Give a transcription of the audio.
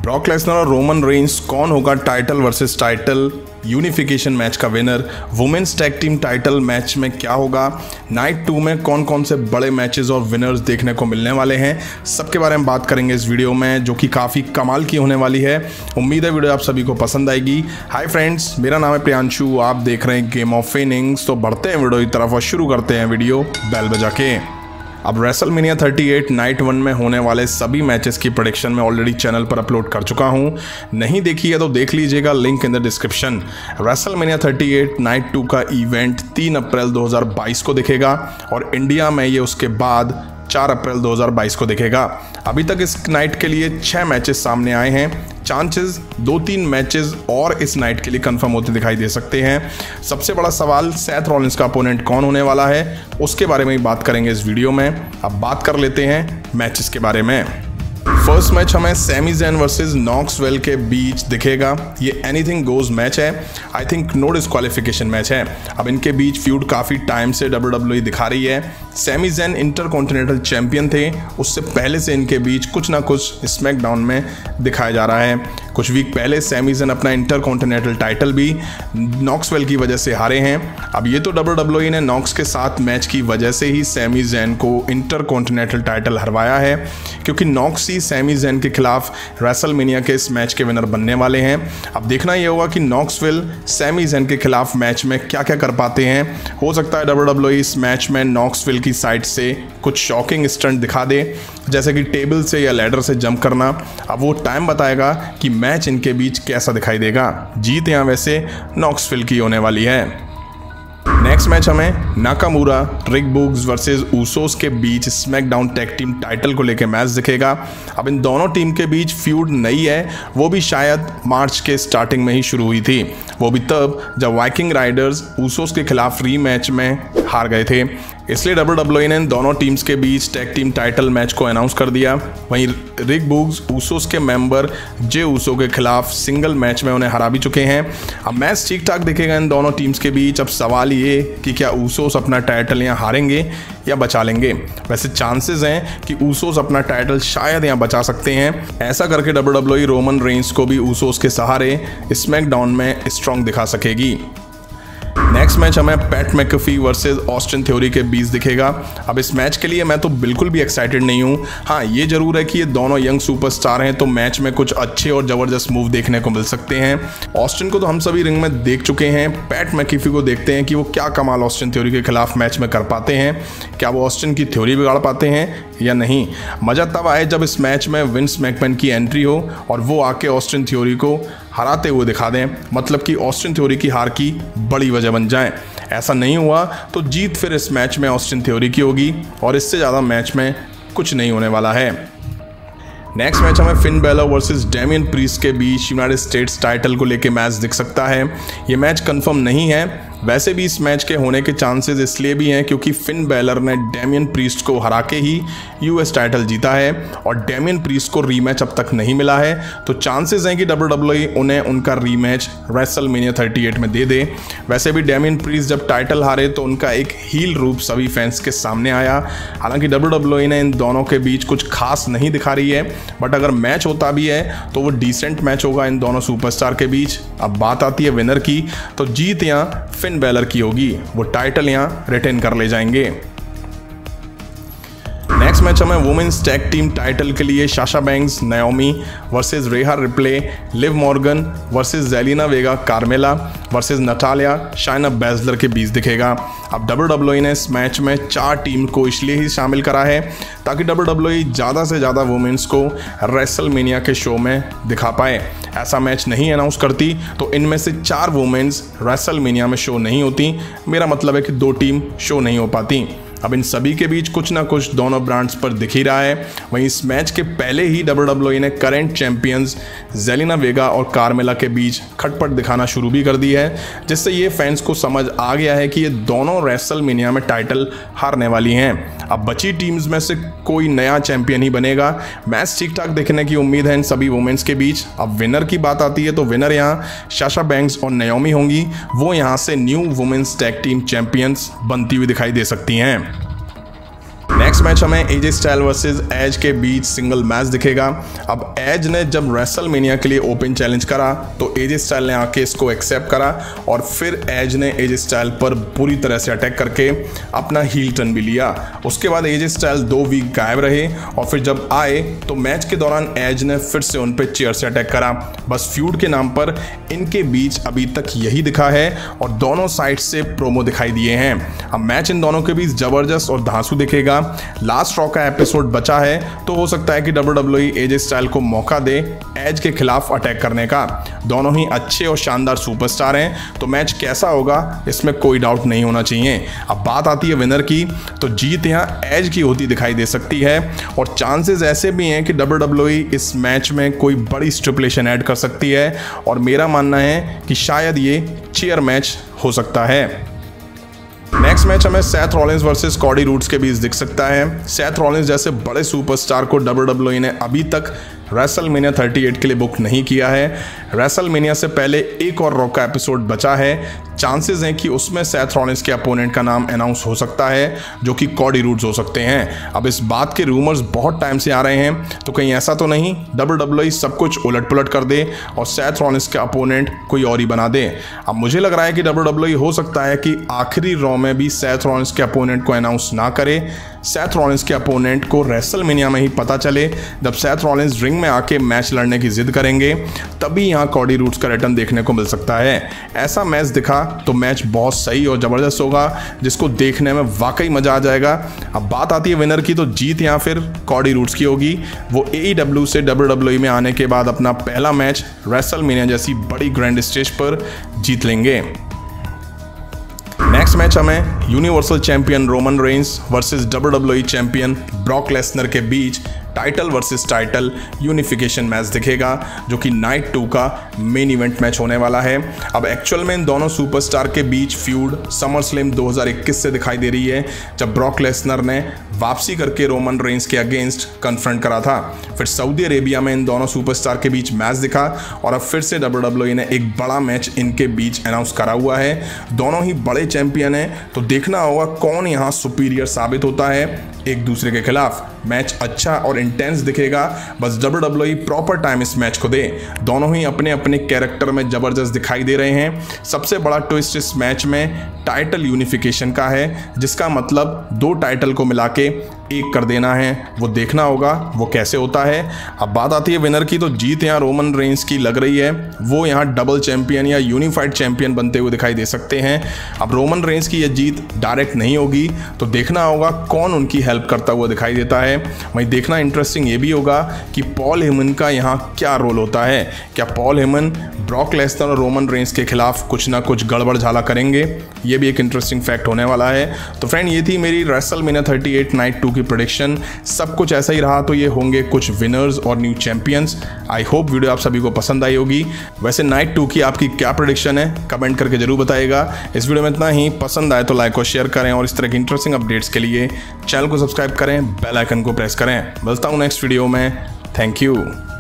Brock Lesnar और Roman Reigns कौन होगा title versus title unification match का winner. Women's tag team title match में क्या होगा। नाइट 2 में कौन कौन से बड़े मैचेस और विनर्स देखने को मिलने वाले हैं, सबके बारे में बात करेंगे इस वीडियो में, जो कि काफ़ी कमाल की होने वाली है। उम्मीद है वीडियो आप सभी को पसंद आएगी। हाय फ्रेंड्स, मेरा नाम है प्रियांशु, आप देख रहे हैं गेम ऑफ इनिंग्स। तो बढ़ते हैं वीडियो की तरफ और शुरू करते हैं वीडियो बेल बजा के। अब रेसलमेनिया 38 नाइट 1 में होने वाले सभी मैचेस की प्रेडिक्शन मैं ऑलरेडी चैनल पर अपलोड कर चुका हूं, नहीं देखी है तो देख लीजिएगा, link in the description. WrestleMania 38 night 2 का इवेंट 3 अप्रैल 2022 को दिखेगा और इंडिया में ये उसके बाद 4 अप्रैल 2022 को दिखेगा। अभी तक इस नाइट के लिए 6 मैचेस सामने आए हैं। चांसेस 2-3 मैचेस और इस नाइट के लिए कंफर्म होते दिखाई दे सकते हैं। सबसे बड़ा सवाल सेथ रॉलिंस का अपोनेंट कौन होने वाला है, उसके बारे में ही बात करेंगे इस वीडियो में। अब बात कर लेते हैं मैचेस के बारे में। फर्स्ट मैच हमें सैमी ज़ैन वर्सेस नॉक्सवेल के बीच दिखेगा। ये एनीथिंग गोज मैच है, I think no disqualification match है। अब इनके बीच फ्यूड काफ़ी टाइम से WWE दिखा रही है। सैमी ज़ैन इंटरकॉन्टिनेंटल चैंपियन थे, उससे पहले से इनके बीच कुछ ना कुछ स्मैकडाउन में दिखाया जा रहा है। कुछ वीक पहले सैमी ज़ैन अपना इंटरकॉन्टिनेंटल टाइटल भी नॉक्सवेल की वजह से हारे हैं। अब ये तो WWE ने नॉक्स के साथ मैच की वजह से ही सैमी ज़ैन को इंटरकॉन्टिनेंटल टाइटल हरवाया है, क्योंकि नॉक्स ही सैमी ज़ैन के खिलाफ रेसलमेनिया के इस मैच के विनर बनने वाले हैं। अब देखना ये होगा कि नॉक्सवेल सैमी ज़ैन के खिलाफ मैच में क्या क्या कर पाते हैं। हो सकता है WWE इस मैच में नॉक्सवेल की साइड से कुछ शॉकिंग स्टंट दिखा दे, जैसे कि टेबल से या लैडर से जंप करना। अब वो टाइम बताएगा कि मैच इनके बीच कैसा दिखाई देगा। जीत यहाँ वैसे नॉक्सविल की होने वाली है। नेक्स्ट मैच हमें Nakamura Rick Boogs versus Usos के बीच स्मैकडाउन टैग टीम टाइटल को लेकर मैच दिखेगा। अब इन दोनों टीम के बीच फ्यूड नई है, वो भी शायद मार्च के स्टार्टिंग में ही शुरू हुई थी, वो भी तब जब वाइकिंग राइडर्स ऊसोस के खिलाफ रीमैच में हार गए थे। इसलिए WWE ने इन दोनों टीम्स के बीच टैग टीम टाइटल मैच को अनाउंस कर दिया। वहीं रिक बुग्स ऊसोस के मेंबर जे ऊसो के खिलाफ सिंगल मैच में उन्हें हरा भी चुके हैं। अब मैच ठीक ठाक दिखेगा इन दोनों टीम्स के बीच। अब सवाल ये कि क्या ऊसोस अपना टाइटल यहाँ हारेंगे या बचा लेंगे। वैसे चांसेस हैं कि ऊसोस अपना टाइटल शायद यहाँ बचा सकते हैं। ऐसा करके WWE रोमन रेंस को भी ऊसोस के सहारे स्मैकडाउन में स्ट्रॉन्ग दिखा सकेगी। नेक्स्ट मैच हमें Pat McAfee versus Austin Theory के बीच दिखेगा। अब इस मैच के लिए मैं तो बिल्कुल भी एक्साइटेड नहीं हूँ। हाँ, ये जरूर है कि ये दोनों यंग सुपरस्टार हैं, तो मैच में कुछ अच्छे और ज़बरदस्त मूव देखने को मिल सकते हैं। ऑस्टिन को तो हम सभी रिंग में देख चुके हैं, पैट मैकफी को देखते हैं कि वो क्या कमाल ऑस्टिन थ्योरी के खिलाफ मैच में कर पाते हैं। क्या वो ऑस्टिन की थ्योरी बिगाड़ पाते हैं या नहीं। मज़ा तब आए जब इस मैच में विंस मैकमैन की एंट्री हो और वो आके ऑस्टिन थ्योरी को हराते हुए दिखा दें, मतलब कि ऑस्टिन थ्योरी की हार की बड़ी वजह बन जाए। ऐसा नहीं हुआ तो जीत फिर इस मैच में ऑस्टिन थ्योरी की होगी और इससे ज़्यादा मैच में कुछ नहीं होने वाला है। नेक्स्ट मैच हमें Finn Balor versus Damian Priest के बीच यूनाइटेड स्टेट्स टाइटल को लेके मैच दिख सकता है। ये मैच कंफर्म नहीं है, वैसे भी इस मैच के होने के चांसेस इसलिए भी हैं क्योंकि फिन बैलर ने डेमियन प्रीस्ट को हरा के ही US टाइटल जीता है और डेमियन प्रीस्ट को रीमैच अब तक नहीं मिला है। तो चांसेस हैं कि WWE उन्हें उनका रीमैच रेसलमेनिया 38 में दे दे। वैसे भी डेमियन प्रीस्ट जब टाइटल हारे तो उनका एक हील रूप सभी फैंस के सामने आया। हालांकि WWE ने इन दोनों के बीच कुछ खास नहीं दिखा रही है, बट अगर मैच होता भी है तो वो डिसेंट मैच होगा इन दोनों सुपरस्टार के बीच। अब बात आती है विनर की, तो जीत यहाँ फिन बैलर की होगी, वो टाइटल यहाँ रिटेन कर ले जाएंगे। नेक्स्ट मैच हमें वुमेन्स टैग टीम टाइटल के लिए Sasha Banks Naomi versus Rhea Ripley, Liv Morgan versus Zelina Vega Carmella versus Natalya Shayna Baszler के बीच दिखेगा। अब WWE ने इस मैच में 4 टीम को इसलिए ही शामिल करा है ताकि WWE ज़्यादा से ज़्यादा वुमेन्स को रेसलमेनिया के शो में दिखा पाए। ऐसा मैच नहीं अनाउंस करती तो इनमें से 4 वुमेन्स रेसलमेनिया में शो नहीं होती। मेरा मतलब है कि 2 टीम शो नहीं हो पाती। अब इन सभी के बीच कुछ ना कुछ दोनों ब्रांड्स पर दिख ही रहा है। वहीं इस मैच के पहले ही WWE ने करंट चैंपियंस जेलिना वेगा और कार्मेला के बीच खटपट दिखाना शुरू भी कर दी है, जिससे ये फैंस को समझ आ गया है कि ये दोनों रेसलमेनिया में टाइटल हारने वाली हैं। अब बची टीम्स में से कोई नया चैंपियन ही बनेगा। मैच ठीक ठाक देखने की उम्मीद है इन सभी वुमेन्स के बीच। अब विनर की बात आती है तो विनर यहाँ साशा बैंक्स और नाओमी होंगी। वो यहाँ से new women's tag team champions बनती हुई दिखाई दे सकती हैं। नेक्स्ट मैच हमें एजे स्टाइल वर्सेस एज के बीच सिंगल मैच दिखेगा। अब एज ने जब रेसलमेनिया के लिए ओपन चैलेंज करा तो एजे स्टाइल ने आके इसको एक्सेप्ट करा और फिर एज ने एजे स्टाइल पर बुरी तरह से अटैक करके अपना हील टर्न भी लिया। उसके बाद एजे स्टाइल 2 वीक गायब रहे और फिर जब आए तो मैच के दौरान एज ने फिर से उन पे चेयर से अटैक करा। बस फ्यूड के नाम पर इनके बीच अभी तक यही दिखा है और दोनों साइड से प्रोमो दिखाई दिए हैं। अब मैच इन दोनों के बीच जबरदस्त और धांसू दिखेगा। लास्ट रॉ का एपिसोड बचा है तो हो सकता है कि WWE एजे स्टाइल को मौका दे एज के खिलाफ अटैक करने का। दोनों ही अच्छे और शानदार सुपरस्टार हैं तो मैच कैसा होगा इसमें कोई डाउट नहीं होना चाहिए। अब बात आती है विनर की तो जीत यहाँ एज की होती दिखाई दे सकती है और चांसेस ऐसे भी हैं कि WWE इस मैच में कोई बड़ी स्टिपुलेशन ऐड कर सकती है और मेरा मानना है कि शायद ये चेयर मैच हो सकता है। नेक्स्ट मैच हमें Seth Rollins versus Cody Rhodes के बीच दिख सकता है। सेथ रॉलिंस जैसे बड़े सुपरस्टार को WWE ने अभी तक रेसलमेनिया 38 के लिए बुक नहीं किया है। रेसलमेनिया से पहले एक और रॉ का एपिसोड बचा है। चांसेस हैं कि उसमें सेथ रॉलिंस के अपोनेंट का नाम अनाउंस हो सकता है जो कि कॉडी रूड्स हो सकते हैं। अब इस बात के रूमर्स बहुत टाइम से आ रहे हैं तो कहीं ऐसा तो नहीं WWE सब कुछ उलट पुलट कर दे और सेथ रॉलिंस के अपोनेंट कोई और ही बना दे। अब मुझे लग रहा है कि WWE हो सकता है कि आखिरी रॉ में भी सेथ रॉलिंस के अपोनेंट को अनाउंस ना करे। सेथ रॉलिंस के अपोनेंट को रेसलमेनिया में ही पता चले। जब सेथ रॉलिंस रिंग में आके मैच लड़ने की जिद करेंगे तभी यहाँ कॉडी रूड्स का रिटर्न देखने को मिल सकता है। ऐसा मैच दिखा तो मैच बहुत सही और ज़बरदस्त होगा जिसको देखने में वाकई मज़ा आ जाएगा। अब बात आती है विनर की तो जीत यहाँ फिर कॉडी रूड्स की होगी। वो AEW से WWE में आने के बाद अपना पहला मैच रेसलमेनिया जैसी बड़ी ग्रैंड स्टेज पर जीत लेंगे। नेक्स्ट मैच हमें universal champion Roman Reigns versus WWE champion Brock Lesnar के बीच title versus title unification match दिखेगा जो कि नाइट 2 का मेन इवेंट मैच होने वाला है। अब एक्चुअल में इन दोनों सुपरस्टार के बीच फ्यूड समरस्लैम 2021 से दिखाई दे रही है जब ब्रॉक लेसनर ने वापसी करके रोमन रेंस के अगेंस्ट कन्फ्रंट करा था। फिर सऊदी अरेबिया में इन दोनों सुपरस्टार के बीच मैच दिखा और अब फिर से WWE ने एक बड़ा मैच इनके बीच अनाउंस करा हुआ है। दोनों ही बड़े चैंपियन हैं तो देखना होगा कौन यहाँ सुपीरियर साबित होता है एक दूसरे के खिलाफ। मैच अच्छा और इंटेंस दिखेगा। बस WWE प्रॉपर टाइम इस मैच को दे। दोनों ही अपने अपने कैरेक्टर में ज़बरदस्त दिखाई दे रहे हैं। सबसे बड़ा ट्विस्ट इस मैच में टाइटल यूनिफिकेशन का है जिसका मतलब 2 टाइटल को मिला के एक कर देना है। वो देखना होगा वो कैसे होता है। अब बात आती है विनर की तो जीत यहाँ रोमन रेंस की लग रही है। वो यहाँ डबल चैंपियन या यूनिफाइड चैंपियन बनते हुए दिखाई दे सकते हैं। अब रोमन रेंस की यह जीत डायरेक्ट नहीं होगी तो देखना होगा कौन उनकी हेल्प करता हुआ दिखाई देता है। वहीं देखना इंटरेस्टिंग ये भी होगा कि पॉल हेमन का यहाँ क्या रोल होता है। क्या पॉल हेमन ब्रॉक लेसनर और रोमन रेंस के खिलाफ कुछ ना कुछ गड़बड़ झाला करेंगे। ये भी एक इंटरेस्टिंग फैक्ट होने वाला है। तो फ्रेंड ये थी मेरी रेसलमेनिया 38 नाइट 2 की प्रेडिक्शन। सब कुछ ऐसा ही रहा तो ये होंगे कुछ विनर्स और new champions. I hope video आप सभी को पसंद आई होगी। वैसे नाइट 2 की आपकी क्या प्रेडिक्शन है कमेंट करके जरूर बताइएगा। इस वीडियो में इतना ही। पसंद आए तो लाइक और शेयर करें और इस तरह की इंटरेस्टिंग अपडेट्स के लिए चैनल को सब्सक्राइब करें, बेल आइकन को प्रेस करें। मिलता हूँ नेक्स्ट वीडियो में। Thank you.